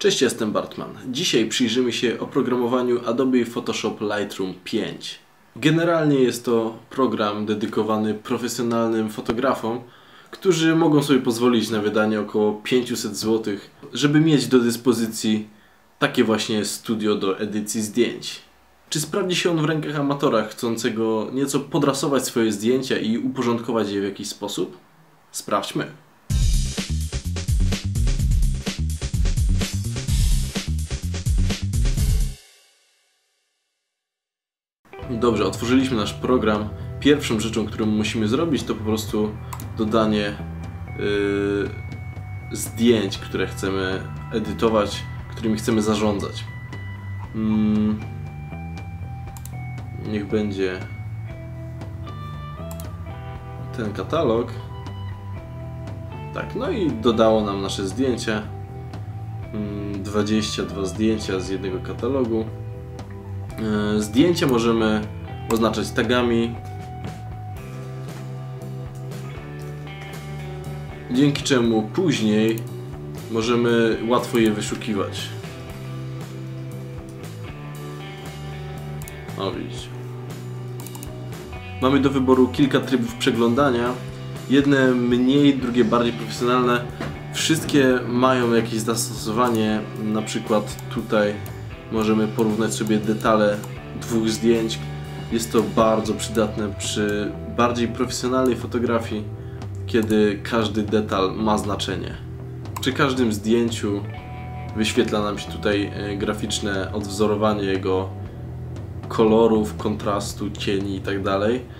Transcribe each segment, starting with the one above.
Cześć, jestem Bartman. Dzisiaj przyjrzymy się oprogramowaniu Adobe Photoshop Lightroom 5. Generalnie jest to program dedykowany profesjonalnym fotografom, którzy mogą sobie pozwolić na wydanie około 500 zł, żeby mieć do dyspozycji takie właśnie studio do edycji zdjęć. Czy sprawdzi się on w rękach amatora chcącego nieco podrasować swoje zdjęcia i uporządkować je w jakiś sposób? Sprawdźmy. Dobrze, otworzyliśmy nasz program. Pierwszą rzeczą, którą musimy zrobić, to po prostu dodanie zdjęć, które chcemy edytować, którymi chcemy zarządzać. Niech będzie ten katalog. Tak, no i dodało nam nasze zdjęcia. 22 zdjęcia z jednego katalogu. Zdjęcia możemy oznaczać tagami, dzięki czemu później możemy łatwo je wyszukiwać. O, widzicie. Mamy do wyboru kilka trybów przeglądania. Jedne mniej, drugie bardziej profesjonalne. Wszystkie mają jakieś zastosowanie, na przykład tutaj możemy porównać sobie detale dwóch zdjęć. Jest to bardzo przydatne przy bardziej profesjonalnej fotografii, kiedy każdy detal ma znaczenie. Przy każdym zdjęciu wyświetla nam się tutaj graficzne odwzorowanie jego kolorów, kontrastu, cieni itd.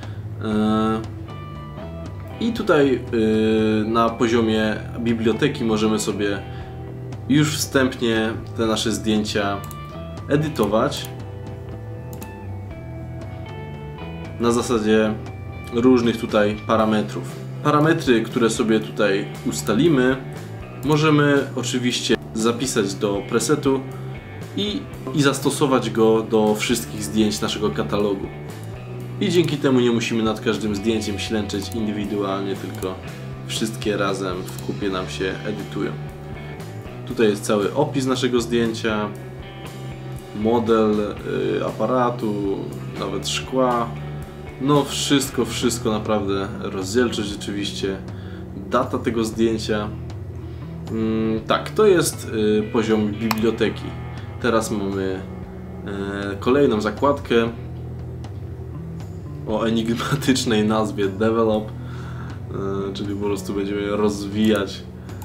I tutaj na poziomie biblioteki możemy sobie już wstępnie te nasze zdjęcia edytować na zasadzie różnych tutaj parametrów. Parametry, które sobie tutaj ustalimy, możemy oczywiście zapisać do presetu i zastosować go do wszystkich zdjęć naszego katalogu. I dzięki temu nie musimy nad każdym zdjęciem ślęczeć indywidualnie, tylko wszystkie razem w kupie nam się edytują. Tutaj jest cały opis naszego zdjęcia, model aparatu, nawet szkła. No wszystko naprawdę, rozdzielczość oczywiście, data tego zdjęcia. Tak, to jest poziom biblioteki. Teraz mamy kolejną zakładkę o enigmatycznej nazwie Develop, czyli po prostu będziemy rozwijać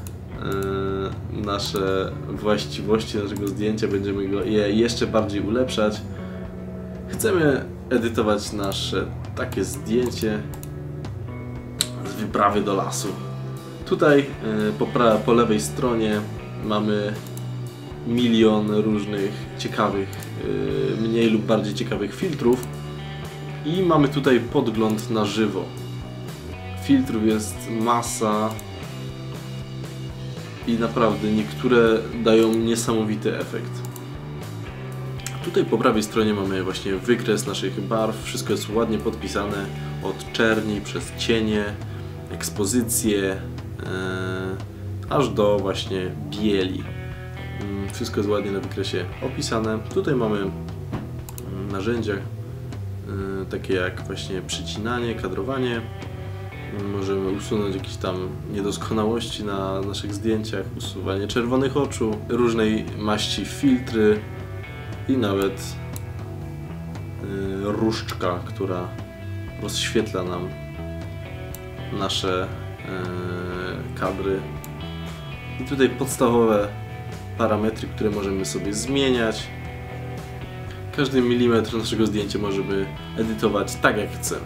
nasze właściwości naszego zdjęcia, będziemy je jeszcze bardziej ulepszać. Chcemy edytować nasze takie zdjęcie z wyprawy do lasu. Tutaj po lewej stronie mamy milion różnych ciekawych, mniej lub bardziej ciekawych filtrów i mamy tutaj podgląd na żywo. Filtrów jest masa i naprawdę niektóre dają niesamowity efekt. Tutaj po prawej stronie mamy właśnie wykres naszych barw, wszystko jest ładnie podpisane od czerni przez cienie, ekspozycje, aż do właśnie bieli. Wszystko jest ładnie na wykresie opisane. Tutaj mamy narzędzia takie jak właśnie przycinanie, kadrowanie. Możemy usunąć jakieś tam niedoskonałości na naszych zdjęciach, usuwanie czerwonych oczu, różnej maści filtry i nawet różdżka, która rozświetla nam nasze kadry. I tutaj podstawowe parametry, które możemy sobie zmieniać. Każdy milimetr naszego zdjęcia możemy edytować tak jak chcemy.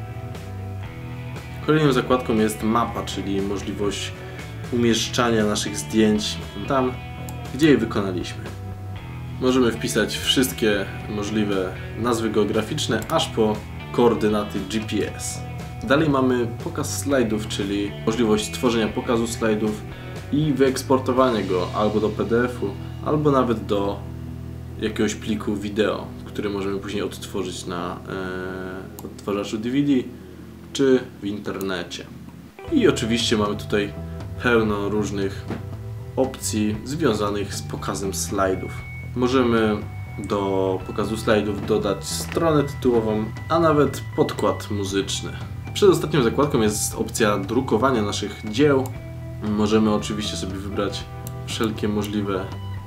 Kolejną zakładką jest mapa, czyli możliwość umieszczania naszych zdjęć tam, gdzie je wykonaliśmy. Możemy wpisać wszystkie możliwe nazwy geograficzne, aż po koordynaty GPS. Dalej mamy pokaz slajdów, czyli możliwość stworzenia pokazu slajdów i wyeksportowania go albo do PDF-u, albo nawet do jakiegoś pliku wideo, który możemy później odtworzyć na odtwarzaczu DVD czy w internecie. I oczywiście mamy tutaj pełno różnych opcji związanych z pokazem slajdów. Możemy do pokazu slajdów dodać stronę tytułową, a nawet podkład muzyczny. Przed ostatnią zakładką jest opcja drukowania naszych dzieł. Możemy oczywiście sobie wybrać wszelkie możliwe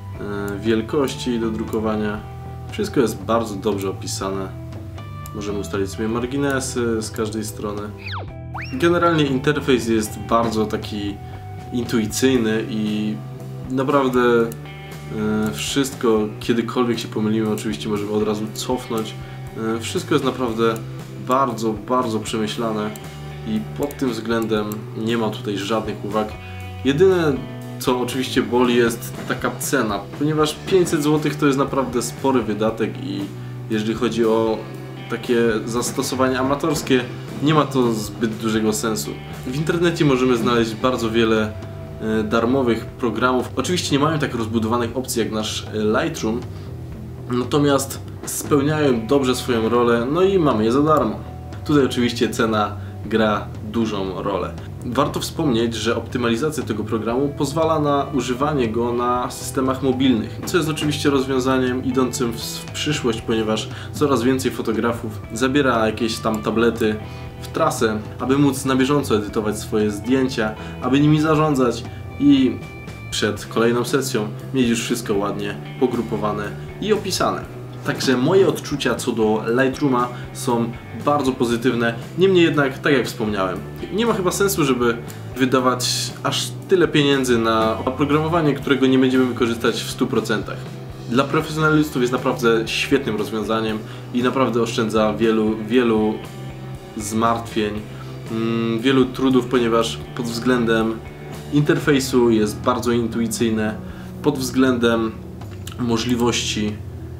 wielkości do drukowania. Wszystko jest bardzo dobrze opisane. Możemy ustalić sobie marginesy z każdej strony. Generalnie interfejs jest bardzo taki intuicyjny i naprawdę wszystko, kiedykolwiek się pomylimy, oczywiście możemy od razu cofnąć. Wszystko jest naprawdę bardzo przemyślane i pod tym względem nie ma tutaj żadnych uwag. Jedyne, co oczywiście boli, jest taka cena, ponieważ 500 zł to jest naprawdę spory wydatek i jeżeli chodzi o takie zastosowanie amatorskie, nie ma to zbyt dużego sensu. W internecie możemy znaleźć bardzo wiele darmowych programów. Oczywiście nie mają tak rozbudowanych opcji jak nasz Lightroom, natomiast spełniają dobrze swoją rolę, no i mamy je za darmo. Tutaj oczywiście cena gra dużą rolę. Warto wspomnieć, że optymalizacja tego programu pozwala na używanie go na systemach mobilnych, co jest oczywiście rozwiązaniem idącym w przyszłość, ponieważ coraz więcej fotografów zabiera jakieś tam tablety w trasę, aby móc na bieżąco edytować swoje zdjęcia, aby nimi zarządzać i przed kolejną sesją mieć już wszystko ładnie pogrupowane i opisane. Także moje odczucia co do Lightrooma są bardzo pozytywne, niemniej jednak, tak jak wspomniałem, nie ma chyba sensu, żeby wydawać aż tyle pieniędzy na oprogramowanie, którego nie będziemy wykorzystać w 100%. Dla profesjonalistów jest naprawdę świetnym rozwiązaniem i naprawdę oszczędza wielu zmartwień, wielu trudów, ponieważ pod względem interfejsu jest bardzo intuicyjne, pod względem możliwości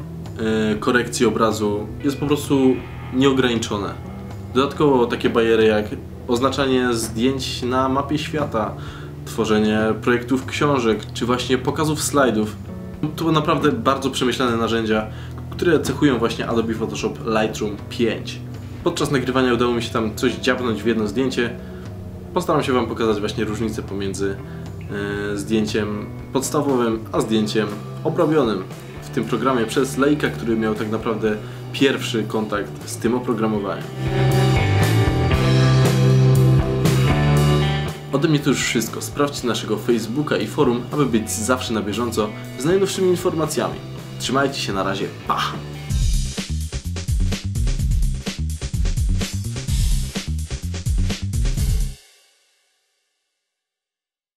korekcji obrazu jest po prostu nieograniczone. Dodatkowo takie bariery jak oznaczanie zdjęć na mapie świata, tworzenie projektów książek, czy właśnie pokazów slajdów. To naprawdę bardzo przemyślane narzędzia, które cechują właśnie Adobe Photoshop Lightroom 5. Podczas nagrywania udało mi się tam coś dziabnąć w jedno zdjęcie. Postaram się Wam pokazać właśnie różnicę pomiędzy zdjęciem podstawowym, a zdjęciem obrobionym w tym programie przez laika, który miał tak naprawdę pierwszy kontakt z tym oprogramowaniem. Ode mnie to już wszystko. Sprawdźcie naszego Facebooka i forum, aby być zawsze na bieżąco z najnowszymi informacjami. Trzymajcie się, na razie, pa!